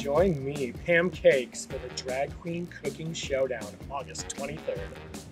Join me, Pam Cakes, for the Drag Queen Cooking Showdown, August 23rd.